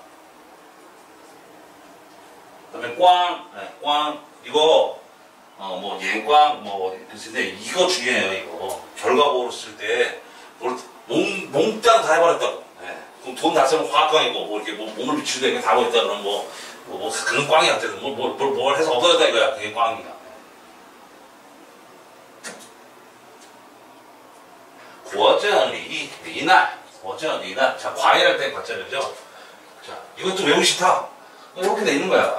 그 다음에 꽝, 네, 꽝, 이거, 어, 뭐, 예꽝, 뭐, 근데 이거 중요해요, 이거. 결과보로 쓸 때, 뭘, 몽, 몽땅 다 해버렸다고. 네. 그럼 돈 다 쓰면 화학광이고, 뭐, 이렇게 뭐, 몸을 비추는데 이게 다 버렸다 그러면 뭐, 뭐, 뭐, 그런 꽝이 안 되든, 뭐, 뭘, 뭘, 뭘 해서 없어졌다 이거야. 그게 꽝이야. 고전리, 리나, 고전리나. 자, 과일할 때 봤잖아요. 자, 이것도 외우기 싫다. 이렇게 돼 있는 거야.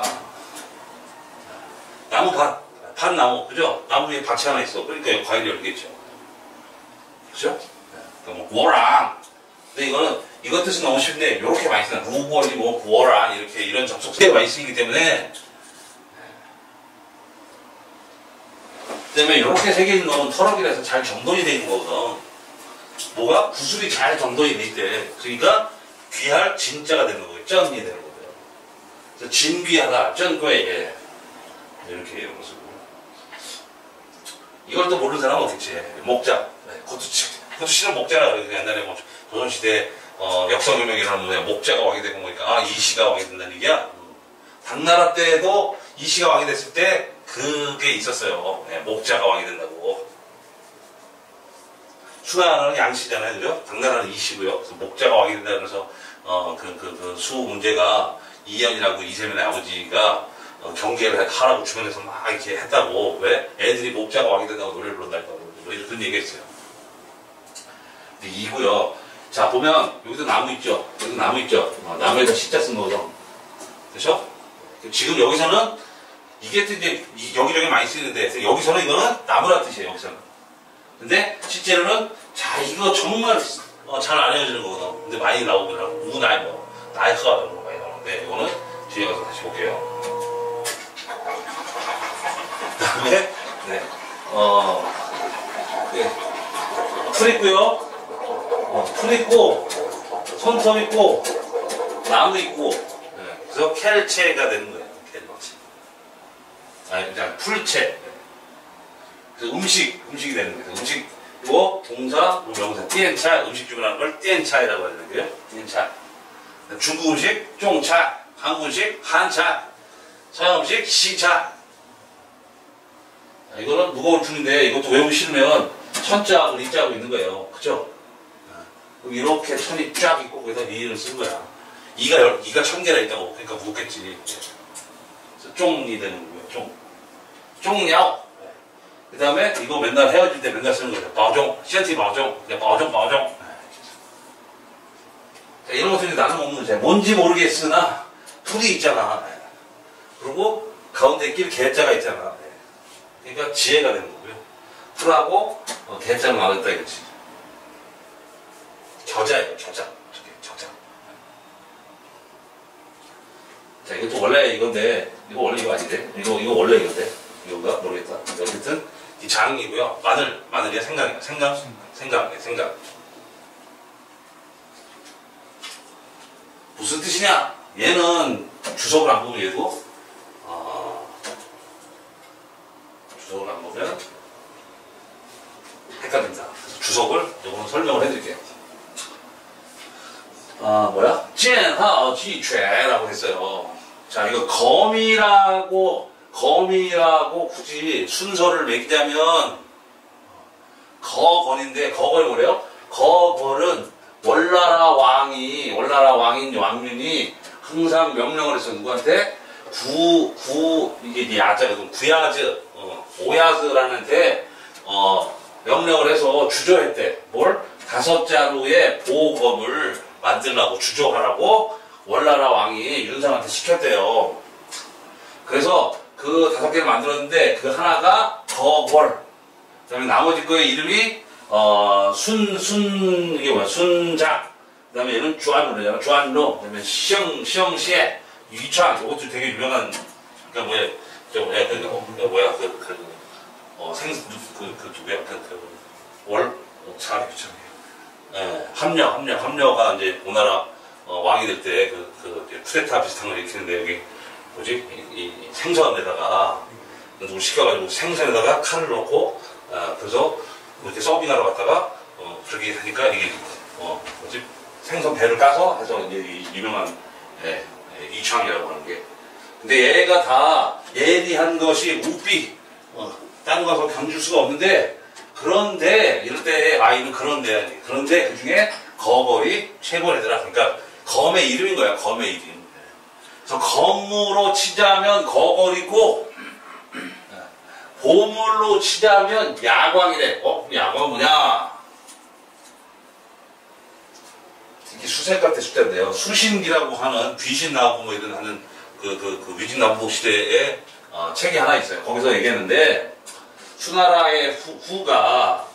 나무밭, 밭나무, 그죠? 나무 위에 밭이 하나 있어. 그러니까 과일이 열리겠죠. 그죠? 뭐, 구워랑. 근데 이거는, 이것 뜻은 너무 쉽은데, 이렇게 많이 쓰는, 루벌리, 뭐, 구워랑, 이렇게, 이런 접속사가 많이 쓰이기 때문에, 그 다음에 이렇게 새겨있는 놈은 터럭이라서 잘 정돈이 되어 있는 거거든. 뭐가? 구슬이 잘 정돈이 돼 있대. 그러니까, 귀할 진짜가 되는 거예요. 쩐이 되는 거예요. 그래서 진귀하다, 쩐괴, 이렇게 이런 것을. 이걸 또 모르는 사람은 없겠지. 목자. 네, 그것도, 그것도 실은 목자라 그래요. 옛날에 뭐, 조선시대, 어, 역사혁명이라는 거에 목자가 왕이 되고 보니까, 아, 이시가 왕이 된다는 얘기야. 당나라 때도 이시가 왕이 됐을 때, 그게 있었어요. 네, 목자가 왕이 된다고. 수나라는 양씨잖아요. 그죠? 당나라는 이시고요. 그래서 목자가 왕이 된다 그래서, 어, 그, 그, 그, 수 문제가 이연이라고 이세민의 아버지가 어, 경계를 하라고 주변에서 막 이렇게 했다고. 왜? 애들이 목자가 왕이 된다고 노래를 부른다고. 뭐 이런 얘기 했어요. 근데 이고요. 자, 보면, 여기도 나무 있죠? 여기도 나무 있죠? 어, 나무에다 시자 쓴 거죠? 그죠? 지금 여기서는, 이게 이제 여기저기 많이 쓰이는데, 여기서는 이거는 나무라 뜻이에요, 여기서는. 근데, 실제로는, 자, 이거 정말, 어, 잘 안 헤어지는 거거든. 근데 많이 나오더라고. 우나이 뭐, 나이크가 그런 거 많이 나오는데, 이거는 뒤에 가서 다시 볼게요. 그 다음에, 네, 어, 네, 풀 있고요. 어, 풀 있고, 손톱 있고, 나무 있고, 네, 그래서 켈체가 되는 거예요. 켈체. 아니, 그냥 풀체. 그래서 음식, 음식이 되는 거예요. 음식, 이거 동사, 명사, 띠엔차, 음식 중이라는 걸 띠엔차이라고 하는데요. 띠엔차. 중국 음식, 쫑차. 한국 음식, 한차. 서양 음식, 시차. 이거는 무거운 풀인데 이것도 외우기 싫으면 천자하고 리자하고 있는 거예요. 그죠? 그럼 이렇게 천이 쫙 있고 거기다 리를 쓴 거야. 이가 열, 이가 천 개나 있다고. 그러니까 무겁겠지. 그래서 쫑이 되는 거고요. 쫑. 쫑야오. 그 다음에 이거 맨날 헤어질 때 맨날 쓰는 거죠. 바오종. 시안티 바오종. 바오종, 바오종. 자, 이런 것들이 나는 먹는 거죠. 뭔지 모르겠으나 풀이 있잖아. 그리고 가운데 낄 개자가 있잖아. 그러니까 지혜가 되는 거고요. 풀하고 어, 개자를 나눴다 이거지. 겨자예요, 겨자. 저게 겨자. 자, 이것도 원래 이건데, 이거 원래 이거 아닌데? 이거, 이거 원래 이건데? 이건가? 모르겠다. 어쨌든, 이 장이고요. 마늘, 마늘이야, 생강이야. 생강? 생강이야, 생강. 무슨 뜻이냐? 얘는 주석을 안 보면 얘도, 어, 주석을 안 보면 헷갈립니다. 그래서 주석을 이거는 설명을 해드릴게요. 아, 뭐야? 찐하지죄라고 했어요. 자, 이거 검이라고, 검이라고 굳이 순서를 매기자면, 거건인데, 거건이 뭐래요? 거건은 월나라 왕이, 월나라 왕인 왕윤이 항상 명령을 했어. 누구한테? 구, 구, 이게 이제 야자거든. 구야즈, 어, 오야즈라는 데, 어, 명령을 해서 주저했대. 뭘? 다섯 자루의 보검을 만들라고, 주저하라고 월나라 왕이 윤상한테 시켰대요. 그래서 그 다섯 개를 만들었는데, 그 하나가 거월. 그 다음에 나머지 거의 이름이, 어, 순, 순, 이게 뭐야, 순작. 그 다음에 얘는 주안루잖아, 주안루. 그 다음에 시영, 시영시에, 유창. 이것도 되게 유명한, 그니까 뭐야, 저, 뭐야, 그, 그, 뭐야, 그, 그, 어, 생, 그, 그, 누구야, 그, 그, 월, 어, 잘, 예, 함려, 함려, 함려가 이제 오나라, 어, 왕이 될 때, 그, 그, 쿠데타 비슷한 걸 일으키는데, 여기, 뭐지, 이, 이 생선에다가, 누구 시켜가지고 생선에다가 칼을 넣고, 아, 그래서, 이렇게 서빙하러 갔다가, 어, 그렇게 하니까 이게, 어, 뭐지, 생선 배를 까서 해서 이제 이 유명한, 예, 예, 이창이라고 하는 게. 근데 얘가 다 예리한 것이 우삐, 어, 다른 가서 견줄 수가 없는데, 그런데, 이럴 때 아이는 그런데, 그런데 그 중에 거걸이 최고래더라. 그러니까 검의 이름인 거야, 검의 이름. 그래서 검으로 치자면 거걸이고, 보물로 치자면 야광이래. 어? 야광은 뭐냐? 이게 수색할 때 수대인데요. 수신기라고 하는 귀신 나오고 뭐 이런 하는 그, 그, 그 위진남북 시대에 어, 책이 하나 있어요. 거기서 얘기했는데, 수나라의 후, 후가,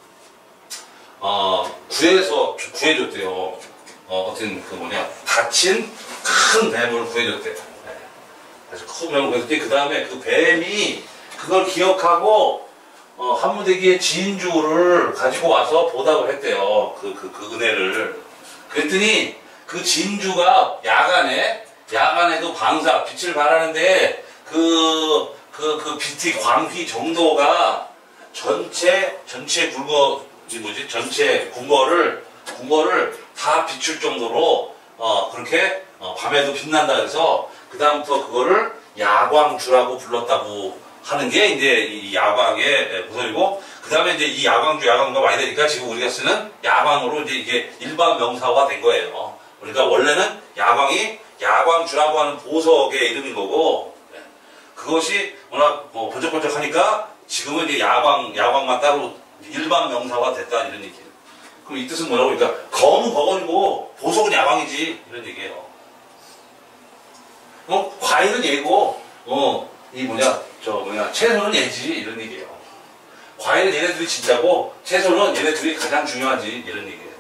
어, 구해서, 구해줬대요. 어, 어떤 그 뭐냐, 다친 큰 뱀을 구해줬대요. 네. 아주 큰 뱀을 구해줬더니, 그 다음에 그 뱀이 그걸 기억하고, 어, 한무대기의 진주를 가지고 와서 보답을 했대요. 그, 그, 그 은혜를. 그랬더니, 그 진주가 야간에, 야간에도 방사, 빛을 발하는데, 그, 그, 그 빛의 광휘 정도가 전체, 전체 굵어, 이 뭐지? 전체 궁궐을, 궁궐을 다 비출 정도로, 어, 그렇게, 어, 밤에도 빛난다 해서, 그다음부터 그거를 야광주라고 불렀다고 하는 게 이제 이 야광의 구설이고, 그 다음에 이제 이 야광주, 야광주가 많이 되니까 지금 우리가 쓰는 야광으로 이제 이게 일반 명사화가 된 거예요. 그러니까 원래는 야광이 야광주라고 하는 보석의 이름인 거고, 그것이 워낙 뭐 번쩍번쩍하니까 지금은 이제 야광, 야광만 따로 일반 명사화 됐다 이런 얘기예요. 그럼 이 뜻은 뭐라고? 그러니까 검은 버건이고 보석은 야광이지 이런 얘기예요. 어? 과일은 얘고, 어, 이 뭐냐, 저 뭐냐, 채소는 얘지 이런 얘기예요. 과일은 얘네들이 진짜고 채소는 얘네들이 가장 중요하지 이런 얘기예요.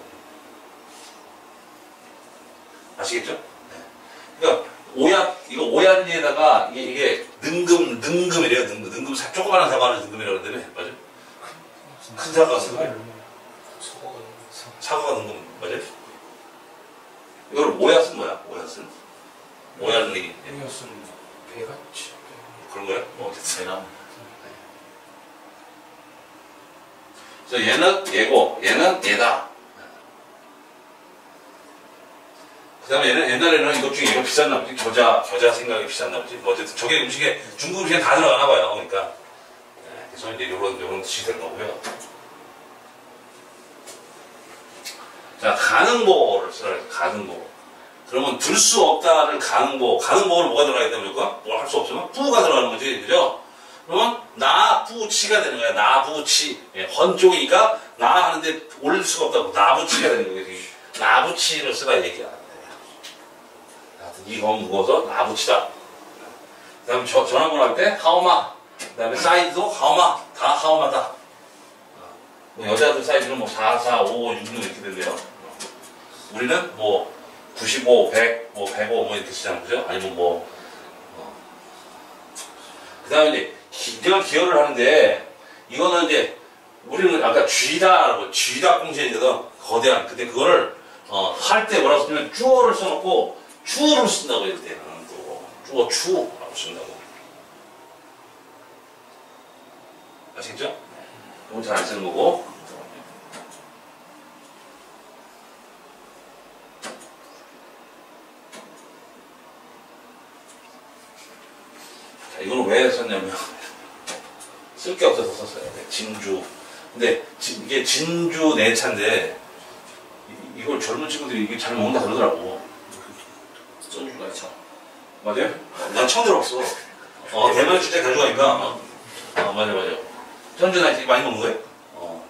아시겠죠? 네. 그러니까 오약, 이거 오약리에다가 이게, 이게 능금, 능금이래요. 능금, 능금, 사, 조그마한 사과를 능금이라고 그러는데, 맞아? 큰 사과가 능금. 사과가 능금, 맞아? 이걸 오약은 뭐야? 오약은? 오약리. 오약은 배같이. 그런 거야? 뭐, 어쨌든. 대나무. 그래서 얘는 얘고, 얘는 얘다. 그 다음에 얘는 옛날에는 이것 중에 이거 비쌌나 보지. 겨자, 겨자 생각이 비쌌나 보지. 뭐 어쨌든 저게 음식에, 중국 음식에 다 들어가나 봐요. 그러니까. 네, 그래서 이제 요런, 요런 뜻이 된 거고요. 자, 가능보를 쓰라 해서 가능보. 그러면 들 수 없다를 가능보. 가능보를 뭐가 들어가야 됩니까? 뭘 할 수 없으면 뿌가 들어가는 거지. 그죠? 그러면 나, 부, 치가 되는 거야. 나, 부, 치. 예, 헌 쪽이니까 나 하는데 올릴 수가 없다고. 나, 부, 치가 되는 거예요. 나, 부, 치를 쓰라 얘기야. 이 검 무거워서 나붙이다. 그 다음에 전화번호 할 때 하오마. 그 다음에 사이즈도 하오마. 다 하오마다. 뭐 여자들 사이즈는 뭐 사, 사, 오, 육, 육 이렇게 된대요. 우리는 뭐 구십오, 백, 뭐 백오 뭐 이렇게 쓰잖아요. 그죠? 아니면 뭐. 어. 그 다음에 이제 이런 기여를 하는데, 이거는 이제 우리는 아까 쥐다라고, 쥐다 공신이거든. 거대한. 근데 그거를 어, 할 때 뭐라고 쓰냐면 주어를 써놓고 추를 쓴다고 이럴 때는 또 주어 추라고 쓴다고. 아시겠죠? 이건 잘 안 쓰는 거고. 자, 이거는 왜 썼냐면 쓸 게 없어서 썼어요. 진주. 근데 지, 이게 진주 내차인데 이, 이걸 젊은 친구들이 이게 잘 먹는다 그러더라고. 소주가 있죠. 맞아요? 난 처음 들어봤어. 어, 대만 주제 가져가니까. 어, 어, 맞아, 맞아. 전주 나 많이 먹는 거예요? 어.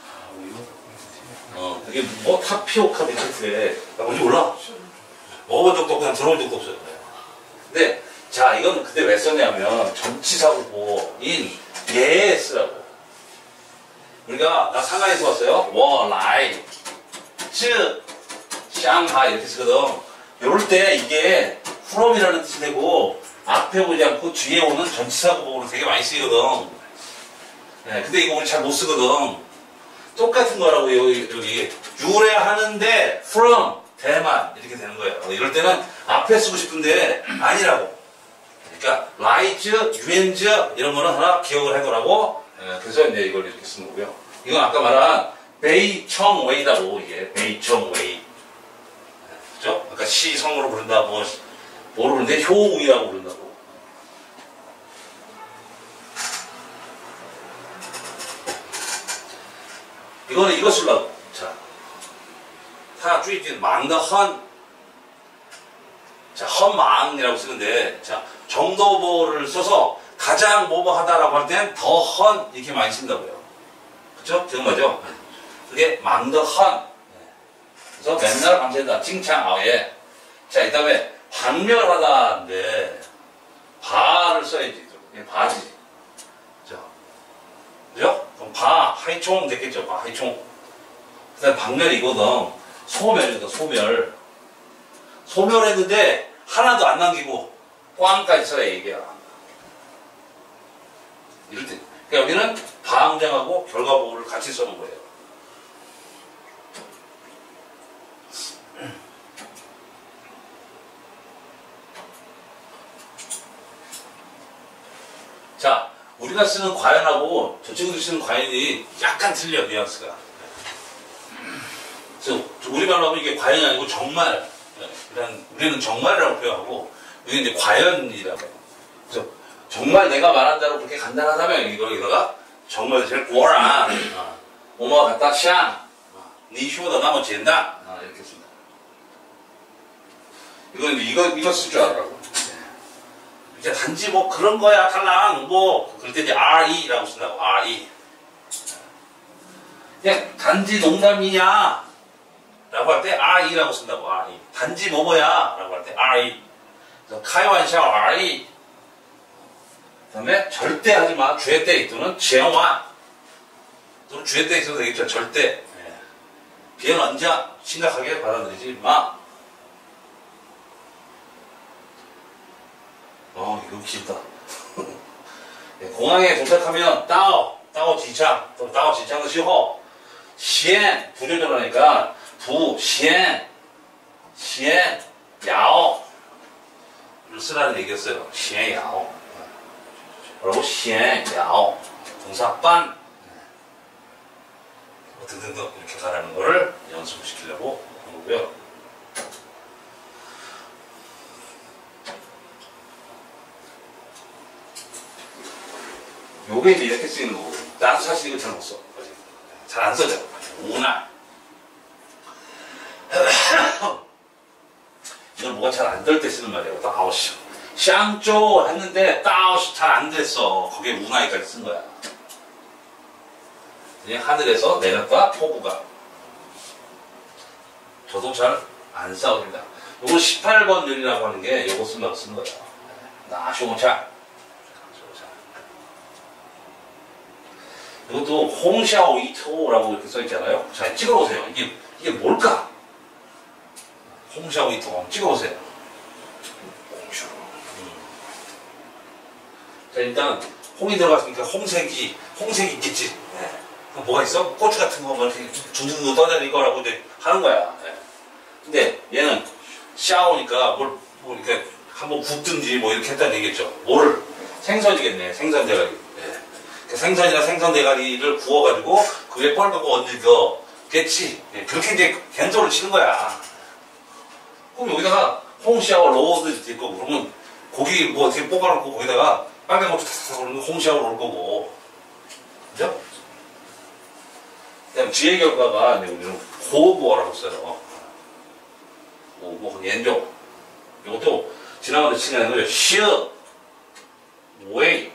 어, 이게 뭐 타피오카 밀크티래. 나 뭔지 몰라. 먹어본 적도 없고, 그냥 들어본 적도 없어요. 근데, 자, 이건 그때 왜 썼냐면, 전치사고인 예 쓰라고. 우리가, 나 상하이에서 왔어요. 워, 라이, 쯔, 샹하이 이렇게 쓰거든. 요럴 때 이게 from이라는 뜻이 되고, 앞에 오지 않고 뒤에 오는 전치사고복으로 되게 많이 쓰이거든. 네, 근데 이거 우리 잘 못 쓰거든. 똑같은 거라고, 여기, 여기. 유래하는데, from, 대만, 이렇게 되는 거예요. 이럴 때는 앞에 쓰고 싶은데, 아니라고. 그러니까, 라이즈, 유엔즈, 이런 거는 하나 기억을 해놓으라고. 네, 그래서 이제 이걸 이렇게 쓰는 거고요. 이건 아까 말한, 베이청웨이다고, 이게. 베이청웨이. 그죠? 그러니까 시성으로 부른다, 뭐, 뭐로 부르는데, 효웅이라고 부른다고. 이거는 이거 쓰려고. 자. 타, 쥐진, 망더헌. 자, 헌망이라고 쓰는데, 자, 정도보를 써서 가장 뭐뭐하다라고 할 땐 더 헌, 이렇게 많이 쓴다고요. 그쵸? 기억나죠? 그게 망더헌. 그래서 맨날 밤샌다. 칭찬, 아예. 자, 이 다음에 박멸하다인데, 바를 써야지. 바지. 자. 그죠? 그럼 바, 하이총 됐겠죠? 바, 하이총. 그 다음에 박멸이 이거든. 소멸이거든, 소멸. 소멸했는데, 하나도 안 남기고, 꽝까지 써야 이게야. 이럴 때. 그러니까 여기는 바항장하고 결과보호를 같이 써는 거예요. 자, 우리가 쓰는 과연하고 저 친구들이 쓰는 과연이 약간 틀려, 뉘앙스가. 그래서 우리말로 하면 이게 과연이 아니고 정말, 이런, 우리는 정말이라고 표현하고, 이게 이제 과연이라고 해요. 그래서 정말 내가 말한 대로 그렇게 간단하다면 이거에다가 정말 제일 꼬라, 오마 갖다 샹, 니 쇼다 나머 젠다, 이렇게 씁니다. 이건 이거, 이거 쓸 줄 알아라고. 이제 단지 뭐 그런 거야, 달랑, 뭐, 그럴 때 이제 알이라고 쓴다고, 알이. 그냥 단지 농담이냐, 라고 할 때 알이라고 쓴다고, 알이. 단지 뭐뭐야, 라고 할 때 알이. 그래서 카이완샤오 알이. 그 다음에 절대 하지 마, 죄대 또는 제와. 또는 죄대 있어도 되겠죠, 절대. 비엔 언자, 심각하게 받아들이지 마. 어, 이거 길다. 공항에 도착하면, 따오, 따오 지창, 또 따오 지창의 시호, 시엔, 부조절하니까, 부, 시엔, 시엔, 야오. 를 쓰라는 얘기였어요. 시엔, 야오. 그리고 시엔, 야오. 동사, 빤. 등등등 이렇게 가라는 거를 연습시키려고 한 거고요. 요게 이제 이렇게 쓰이는 거고. 나도 사실 이거 잘 못 써. 잘 안 써져. 우나. 이건 뭐가 잘 안 될 때 쓰는 말이에요. 따오시. 샹쪼 했는데 따오시 잘 안 됐어. 거기에 우나이까지 쓴 거야. 그냥 하늘에서 내렸다 폭우가. 저도 잘 안 싸웁니다. 요거 십팔 번 늘이라고 하는 게 요거 쓰려고 쓴 거야. 나쇼차. 이것도 홍샤오 이토라고 이렇게 써있잖아요. 자, 찍어보세요. 이게, 이게 뭘까? 홍샤오 이토 한번 찍어보세요. 홍샤오. 음. 자, 일단, 홍이 들어갔으니까 홍색이, 홍색이 있겠지. 네. 그럼 뭐가 있어? 고추 같은 거, 뭐 이렇게 둥둥둥 떠다닐 거라고 이제 하는 거야. 네. 근데 얘는 샤오니까 뭘, 뭐 이렇게 한번 굽든지 뭐 이렇게 했다는 얘기겠죠. 뭐를? 생선이겠네. 생선 대가리. 네. 그 생선이나 생선 대가리를 구워가지고 그 위에 뻘겋고 얹어겠지. 네. 그렇게 이제 겐소를 치는 거야. 그럼 여기다가 홍샤오 로드 있고 그러면 고기 뭐 어떻게 볶아놓고 거기다가 빨간 고추 탁탁 올리면 홍샤오로 올 거고. 그죠? 그다음 뒤의 결과가 이제 우리는 고보라고 써요. 고보, 연종. 이것도 지나가는 칭하는 거예요. 쉬어, 웨이.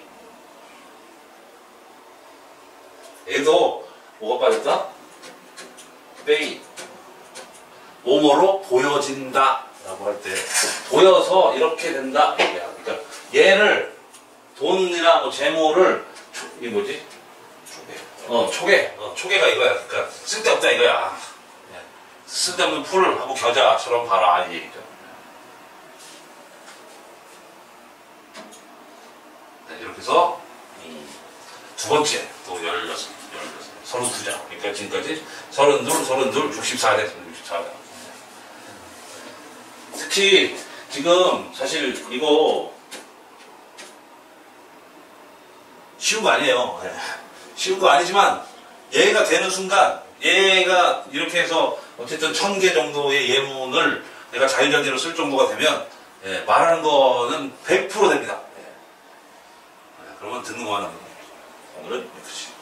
얘도 뭐가 빠졌다? 페이. 뭐뭐로 보여진다 라고 할 때 보여서 이렇게 된다. 그러니까 얘를 돈이나 뭐 재물을 초, 이게 뭐지? 초계. 어, 초계. 어, 초계가 이거야. 그러니까 쓸데없다 이거야. 쓸데없는 풀하고 겨자처럼 봐라 이 얘기죠. 네, 이렇게 해서 음, 두 번째 또 열여섯, 열여섯, 서른두 장. 그러니까 지금까지 서른둘, 서른둘, 육십사 장, 육십사 장. 특히 지금 사실 이거 쉬운 거 아니에요. 네. 쉬운 거 아니지만 얘가 되는 순간 얘가 이렇게 해서 어쨌든 천 개 정도의 예문을 내가 자유자재로 쓸 정도가 되면 예, 말하는 거는 백 퍼센트 됩니다. 예. 예, 그러면 듣는 거만 하면 됩니다. 오늘은 여기까지.